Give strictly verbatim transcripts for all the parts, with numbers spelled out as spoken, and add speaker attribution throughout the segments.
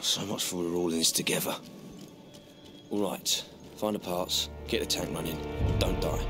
Speaker 1: So much for we're all in this together. All right, find the parts, get the tank running, don't die.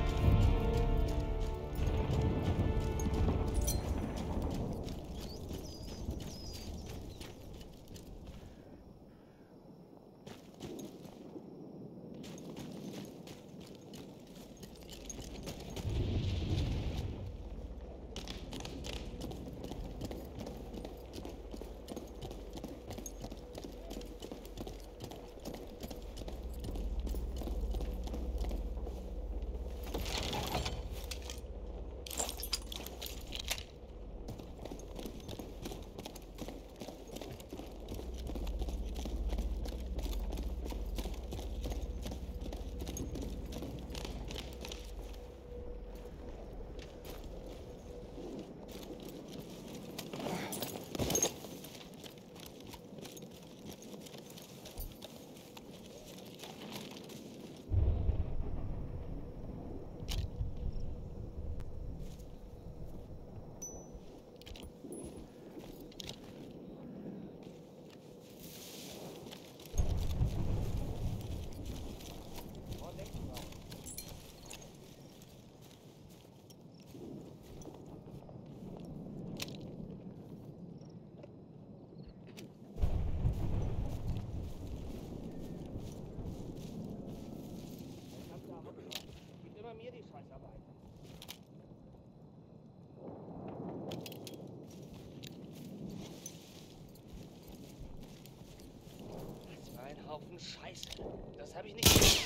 Speaker 2: Haufen Scheiße. Das habe ich nicht gemacht.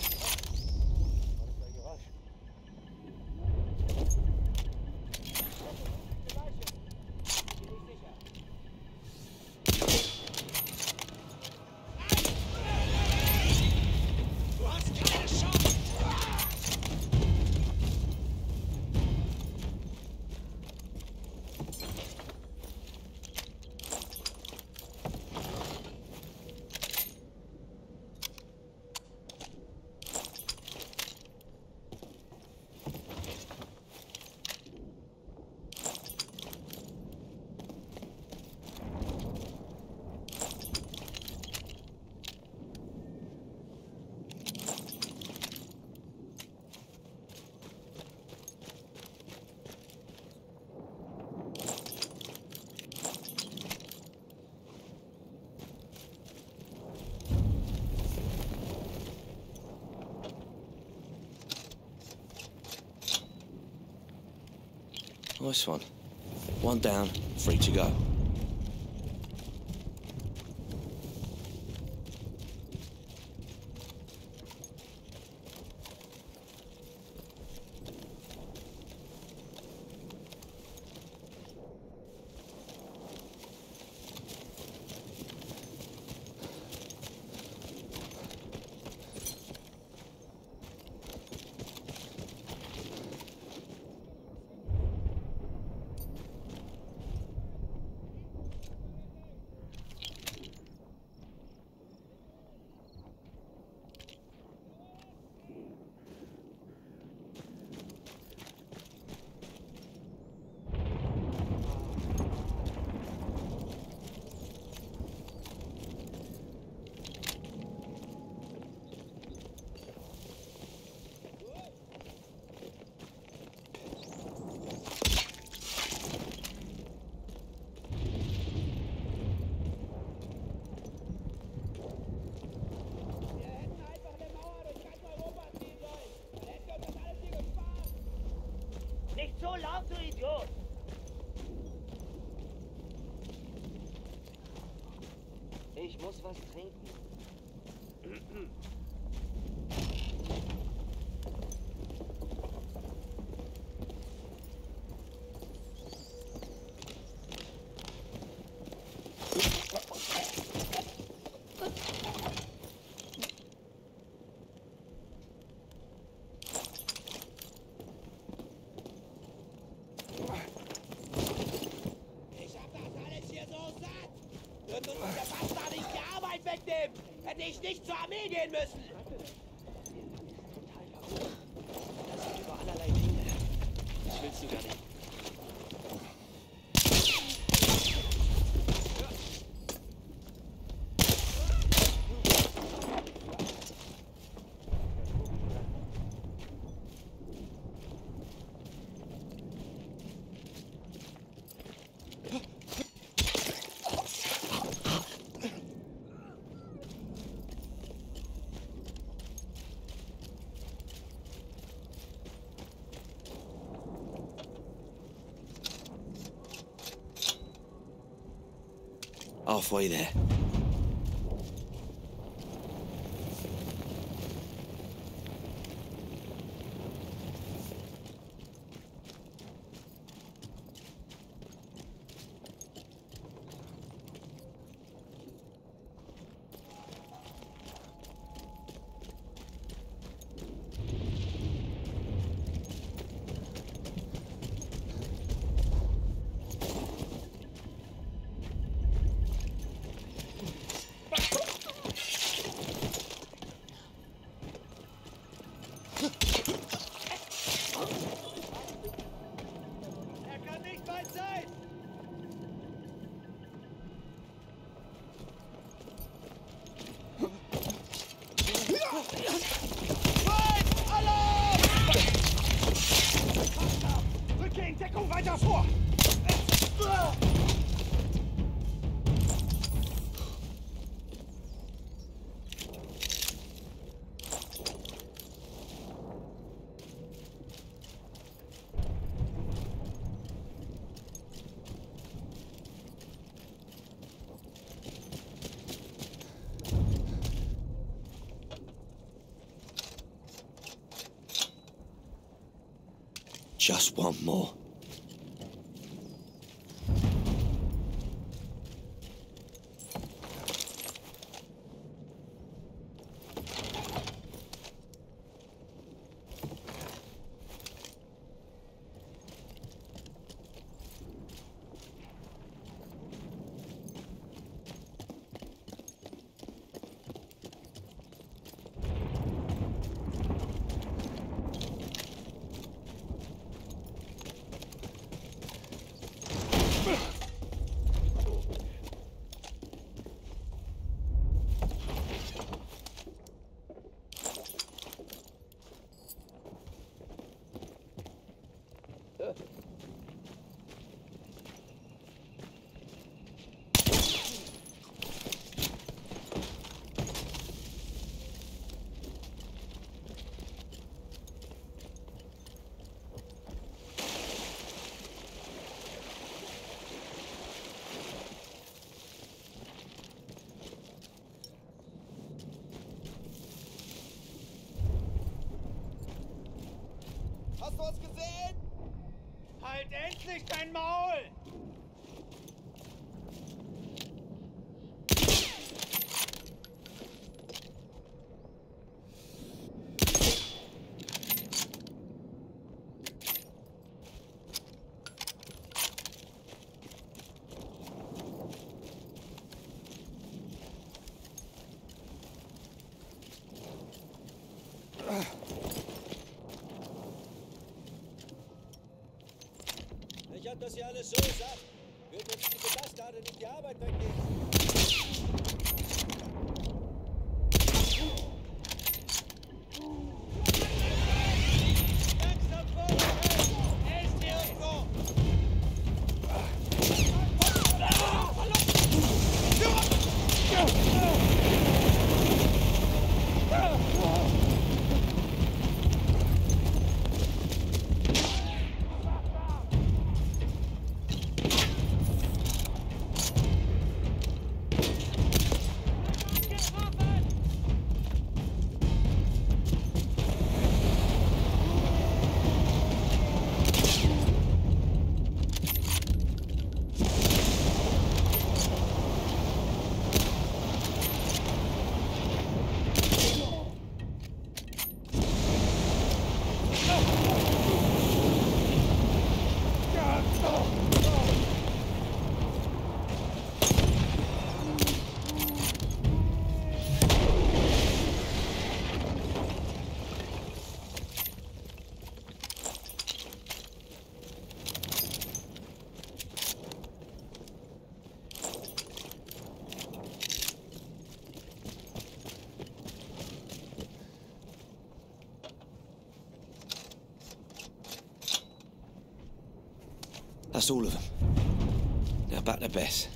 Speaker 1: Nice one. One down, three to go.
Speaker 2: Nicht so laut, du Idiot! Ich muss was trinken.
Speaker 3: Wird uns der Bastard nicht die Arbeit wegnehmen, hätte ich nicht zur Armee gehen müssen.
Speaker 2: Das sind über allerlei Dinge. Das willst du gar nicht.
Speaker 1: Halfway there.
Speaker 3: Weiter vor!
Speaker 1: Just one more.
Speaker 3: Hast du uns gesehen? Halt endlich dein Maul!
Speaker 2: Ich hab das hier alles so satt. Würden uns diese Bastarde nicht die Arbeit wegnehmen.
Speaker 3: Langsam vorwärts! Er ist hier irgendwo!
Speaker 1: That's all of them. Now back to Bess.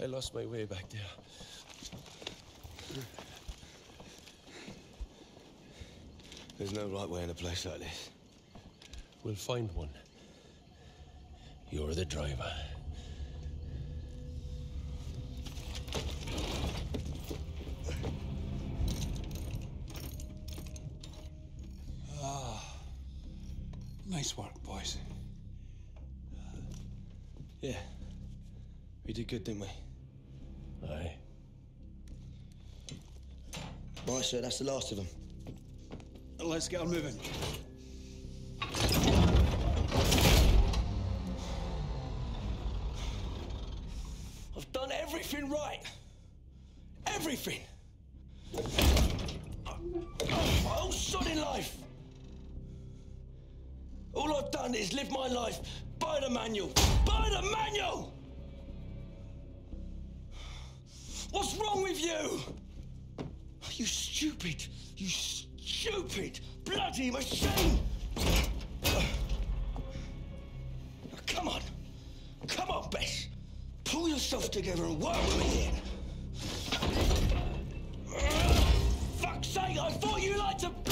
Speaker 1: I lost my way back there. There's no right way in a place like this.
Speaker 4: We'll find one. You're the driver.
Speaker 5: Ah, nice work, boys.
Speaker 1: Yeah. We did good, didn't we?
Speaker 4: Aye.
Speaker 1: Right, sir, that's the last of them.
Speaker 5: Let's get her moving.
Speaker 1: I've done everything right. Everything. My whole sodding life. All I've done is live my life by the manual. By the manual! What's wrong with you? You stupid, you stupid, bloody machine! Now, come on. Come on, Bess. Pull yourself together and work with me here. Fuck's sake, I thought you liked to